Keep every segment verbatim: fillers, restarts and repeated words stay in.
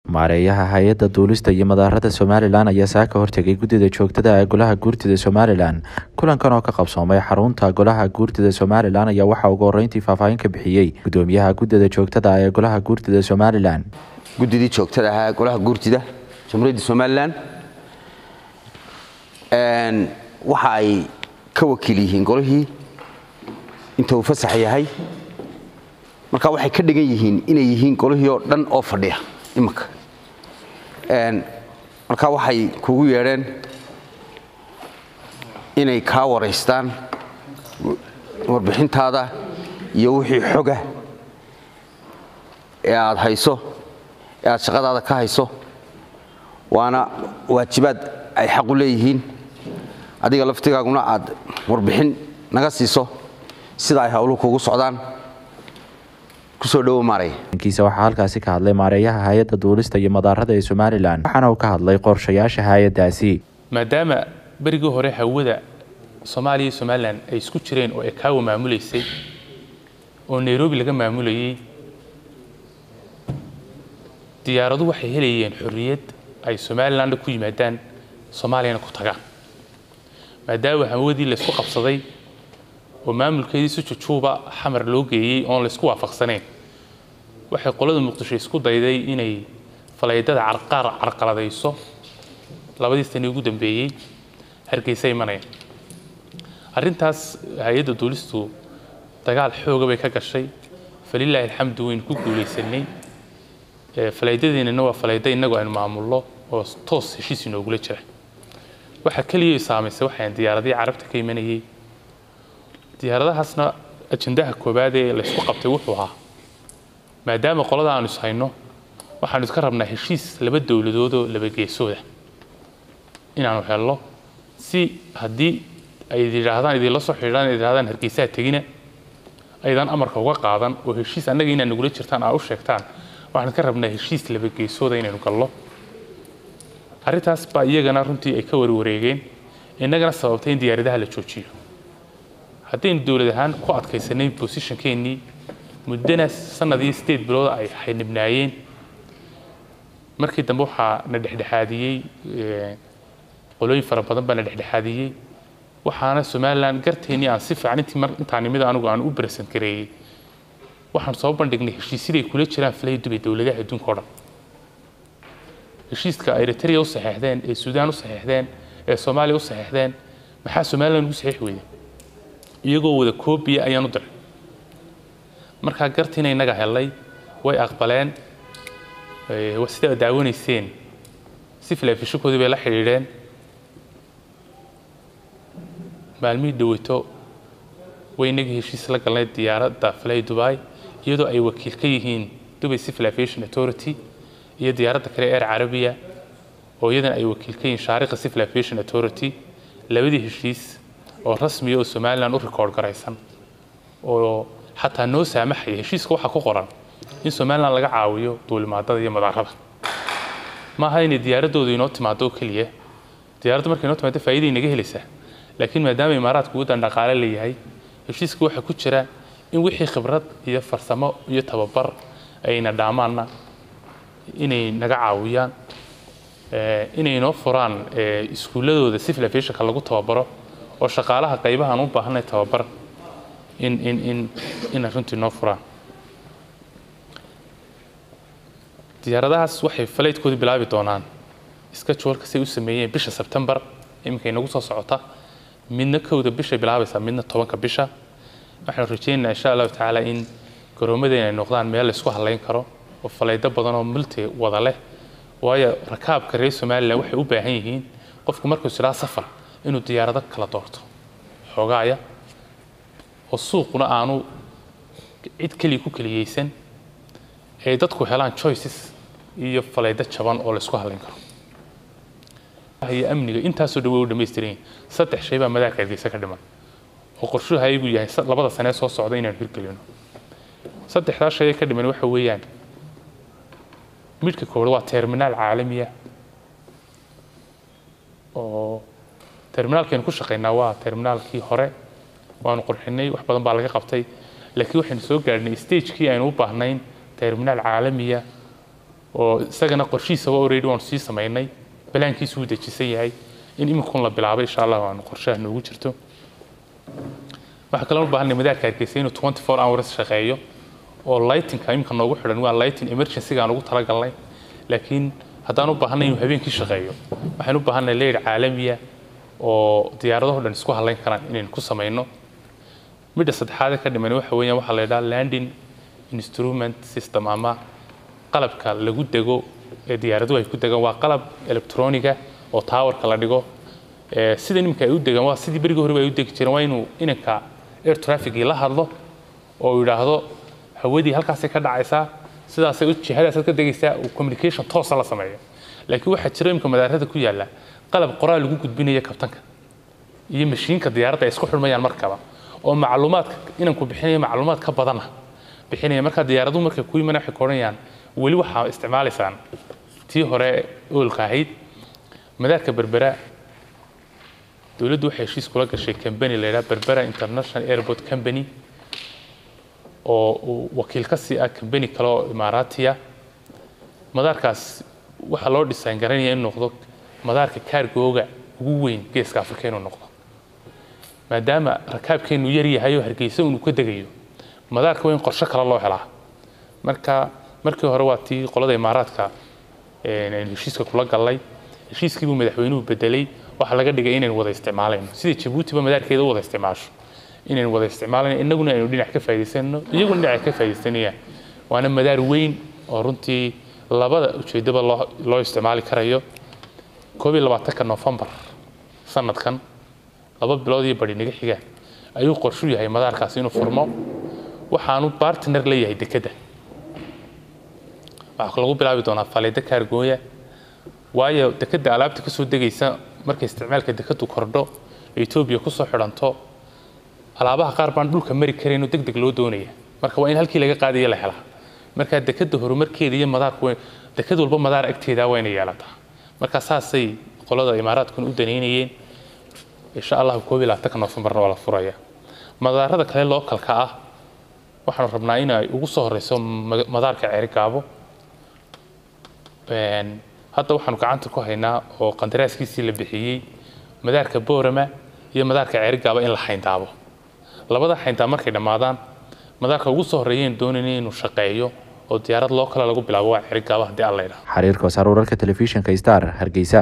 maareeyaha hay-adda duulista iyo madaarada Somalilan ayaa saaka hortegay guddida joogtada ee golaha guurtida Somalilan. Kulankan oo ka qabsoomay xarunta golaha guurtida Somalilan ayaa waxa ugu horeyntii faahfaahin ka bixiyay gudoomiyaha guddida joogtada ee golaha guurtida Somalilan. guddida joogtada ee golaha guurtida Jamhuuriyadda Somalilan een waxa ay ka wakiil yihiin golihii inta uu fasax yahay, marka waxay ka dhigan yihiin inay yihiin golihii oo dhan oo fadhiya imaka een marka waxay kugu yeereen inay ka wareystaan warbixintaada iyo wixii xoga ee aad hayso ee aad shaqadaada ka hayso, waana waajibaad ay xaq u leeyihiin adiga laftigaaguna aad warbixin naga siiso sida ay hawluhu kugu socdaan. kusoo dhawo maareey kiisa waxa halkaasi ka hadlay maareeyaha hay'adda duulista iyo madaarada ee Somaliland, waxaana uu ka hadlay qorshayaasha hay'addaasi maadaama barigii hore hawada Soomaaliya iyo Somaliland ay isku jireen oo ay ka maamuleysay oo Nairobi laga maamulayay, diyaaradu waxay helayeen xorriyad ay Somaliland ku yimaadaan Soomaaliyana ku tagaan. maadaama hawadii la isku qabsaday oo maamulkeedii si jujuuba xamar loo geeyay oo la isku waafaqsaneen, waxay qolada Muqdisho isku dayday inay falaydada carqaar carqaladayso labadii sano ugu dambeeyay Hargeysa imanay. arrintaas hay'adda duulistu dagaal xoog bay ka gashay, falilaahi alxamdu weyn ku guuleysanay. falaydadeena waa falayda inagu aynu maamulno oo toos heshiis inoogu la jira. waxa kaliya saameysay waxaan diyaaradii carabta ka imanayay. diyaaradahaasna ajandaha koobaad ee la isku qabtay wuxuu ahaa maadaama qolada aanu ishayno waxaanu iska rabnaa heshiis laba dawladood oo laba geesooda inaanu helno, si haddii ay yiraahdaan idin la soo xiriiraan yiraahdaan Hargeysa tagina aydan amarka uga qaadan oo heshiis annaga inaan nagula jirtaan aa u sheegtaan, waxaan ka rabnaa heshiis laba geesooda inaanu galno. arrintaas baa iyagana runtii ay ka warwareegeen, innagana sababtay in diyaaradaha la joojiyo. haddaynu dawlad ahaan ku adkaysanay positionkeennii muddana sanadii sideed bilood ay xidhnibnaayeen, markii dambe waxaa na dhexdhexaadiyey qolooyin fara badan baa na dhexdhexaadiyey, waxaana Somaliland garteennii aan si fiican intii mar intaan nimid anigu aan u barsan kareeyay waxaan soo bandhignay heshiisyada ay kula jiraan falaydu bay dawladaha adduunka oo dhan. heshiiska ay Eritrea u saxeexdeen, ee Suudaan u saxeexdeen, ee Soomaaliya u saxeexdeen, maxaa Somaliland ugu saxeex weeyay iyagoo wada koobiya ayaan u diray. markaa gartiina inaga helay way aqbaleen, ee sida daawanayseen si filaafishokoodii bay la xiriireen. maalmihii dhaweyto way inaga heshiis la galnay diyaaradda Fly Dubai iyadoo ay wakiil ka yihiin Dubai Civil Aviation Authority iyo diyaaradda kale Air Arabia oo iyadana ay wakiil ka yihiin Shaariqa Civil Aviation Authority. labadii heshiis oo rasmi oo Somaliland u record garaysan oo xataa noo saamaxay heshiiska waxa ku qoran in Somaliland laga caawiyo duulimaadada iyo madaarada. ma aha in diyaaradoodu inoo timaado kaliya, diyaaraddu markay inoo timaado faa'iido inaga helaysaa, laakiin maadaama Imaaraadku waddan dhaqaale leeyahay, heshiiska waxa ku jira in wixii khibrad iyo farsamo iyo tababar ayna dhaamaana inay naga caawiyaan, inay inoo furaan iskuuladooda civil aviation lagu tababaro oo shaqaalaha qaybahan u baahanay tababar in in in in runtii noo furaan. diyaaradahaas waxay falaydkooda bilaabi doonaan iska joolka si u sameeyeen bisha September imika inagu soo socota, midna kowda bisha bilaabaysa midna tobanka bisha. waxaan rajaynaynaa insha Allah taala in garoomadeena ay noqdaan meel la isku halayn karo oo falaydo badan oo multi wada leh, waayo rakaabka reer Somaliland waxay u baahan yihiin qofku markuu silaa safar inuu diyaarado kala doorto xogaaya oo suuquna aanu cid kaliya ku kaliyeysan, ee dadku helaan choices iyo falaydo jaban oo la isku halayn karo. hay amniga intaasoo dhaw u dhameystireen saddex shay baa madaxda Hargeysa ka dhiman oo qorshuhu ayagu yahay labada sano soo socda inaan hirgelino. saddexdaas shay ka dhiman waxa weeyaan midka koowaad waa terminaal caalami ah oo terminaalkan ku shaqeynaa waa terminaalkii hore waanu qurxinay, wax badan baa laga qabtay, laakiin waxaan soo gaarnay stage-kii aynu u baahnayn terminaal caalami ah oo isagana qorshihiisa waa already waan sii samaynay balaankiisu uu dejisan yahay in imikun la bilaabay insha Allah waan qorshaha noogu jirto waxa kale oo u baahanay madaarka Hargeysa inuu twenty-four hours shaqeeyo oo lighting-ka imika noogu xidhan waa lighting emergency-ga aan ugu talagalnay laakiin haddaan u baahanay inuu habeenkii shaqeeyo waxaan u baahanay leer caalamiya oo diyaaradaha dhan isku halayn karaan inaan ku sameeyno midda saddexaad ka dhiman waxa weeyaan waxa la yiraahdaa landing instrument system ama qalabka lagu dego ee diyaaradu ay ku degaan waa qalab electroniga oo towerka la dhigo ee sida nimka ay u degaan waa sidii bariga hore ay u degi jireen waa inuu inanka air traffic la hadlo oo yiraahdo hawadii halkaas ka dhacaysa sidaas ay u jihadaas ka degaysa oo communication toos la sameeyo laakiin waxa jira imka madaarada ku yaala qalab qoraal lagu gudbinayo kabtanka iyo mashiinka diyaaradda ay isku xirmayaan markaba oo macluumaadka inanku bixinayo macluumaad ka badan bixinaya marka diyaaradu markay ku yimaanayaan waxay koranayaan wali waxa isticmaalaysaan tii hore oolka ahayd madaarka Berbera dawladdu waxay heshiis kula gashay company la yiraahdo Berbera International Airport Company oo wakiil ka sii ah company kale oo Imaaraatiya madaarkaas waxa loo design garanayaa in noqdo madaarka cargo-ga ugu weyn geeska Afrika inuu noqdo maadaama rakaabkeenu yar yahay oo Hargeysa uu ka degayo madaarka weyn qorshe kale loo helaa marka markii hore waa tii qolada Imaaraadka ee heshiiska kula galay heshiiskii uu madaxweynuhu bedelay waxa laga dhigay inay wada isticmaalayno sida Djibouti ba madaarkeeda wada isticmaasho inay wada isticmaalayno inaguna aynu dhinac ka faa'iideysano iyaguna dhinac ka faa'iideysanayaan waana madaar weyn oo runtii labada ujeedaba loo isticmaali karayo koob iyo labaatan November sanadkan laba bilood iyo bari naga xiga ayuu qorshu yahay madaarkaas inuu furmo waxaanu partner leeyahay dekada waxa lagu bilaabi doonaa faleeda cargo-ya waayo dekada alaabta ka soo degaysa markay isticmaalka dekadu kordho Ethiopia ku soo xiranto alaabaha qaar baan dhulka mari kareen oo degdeg loo doonaya marka waa in halkii laga qaadiyo la helaa marka dekada horumarkeeda iyo madaarku dekad walba madaar agteeda waa inay yeelataa marka saasay qolada Imaaraadku u daneynayeen insha Allah koob iyo labaatan November waa la furaya madaarada kale localka ah waxaan rabnaa in ay ugu soo horeyso madaarka Ceerigaabo een hadda waxaan gacanta ku haynaa oo qandaraaskiisii la bixiyay madaarka Boorama iyo madaarka Ceerigaabo in la xayndaabo labada xayndaab markay dhamaadaan madaarka ugu soo horeeyeen doonayeen inuu shaqeeyo oo diyaarad loo kala lagu bilaabo waa Ceerigaabo hadii alla yiraahdo xariirka sarurarka telefishinka Star Hargeysa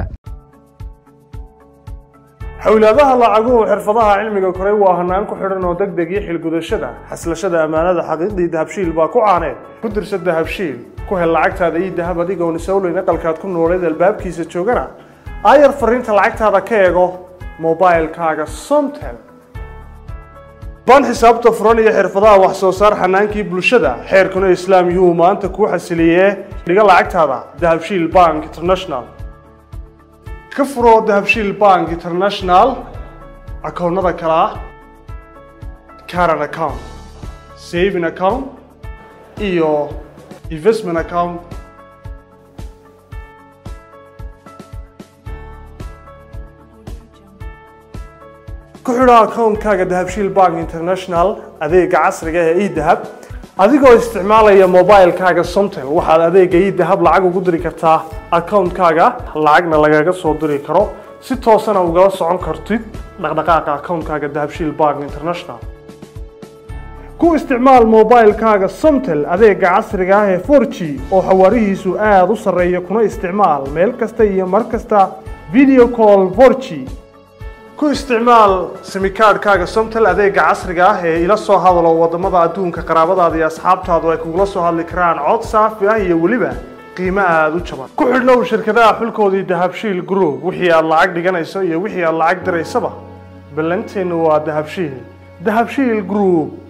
hawlaadaha lacaguhu xirfadaha cilmiga koray waa hanaan ku xidhan oo degdeg iyo xilgudashada xaslashada amaanada xaqiiqdii dahabshiil baa ku caaneed ku dirsa dahabshiil ku hel lacagtaada iyo dahab adigoon isawleyn aqalkaad ku nooleed albaabkiisa joogana ayar fariinta lacagtaada ka eego mobilekaaga Somtel baan xisaabta furan iyo xirfadaha wax soo saar xanaankii bulshada xeerkuna islaam yuhu maanta ku xasiliyee dhiga lacagtaada dahabshiil Bank International ka furo dahabshiil Bank International akoonnada kala ah current account saving account iyo investment account ku xidho akoonkaaga dahabshiil Bank International adeega casriga ah ee e-dahab adigoo isticmaalaya mobilekaaga Somtel waxaad adeega e-dahab lacag ugu diri kartaa akoonkaaga lacagna lagaga soo diri karo si toos ah uga socon kartid dhaqdhaqaaqa akoonkaaga dahabshiil Bank International ku isticmaal mobilekaaga Somtel adeega casriga ah ee four G oo xawaarihiisu aad u sareeyo kuna isticmaal meel kasta iyo mar kasta video call four G ku isticmaal simikaadkaaga Somtel adeega casriga ah ee ila soo hadalo wadamada adduunka qaraabadaada iyo asxaabtaadu ay kugula soo hadli karaan cod saafi ah iyo waliba qiimo aad u jaban ku xidhnow shirkadaha xulkoodii dahabshiil group wixii aad lacag dhiganayso iyo wixii aad lacag diraysaba ballanteenu waa dahabshiil dahabshiil group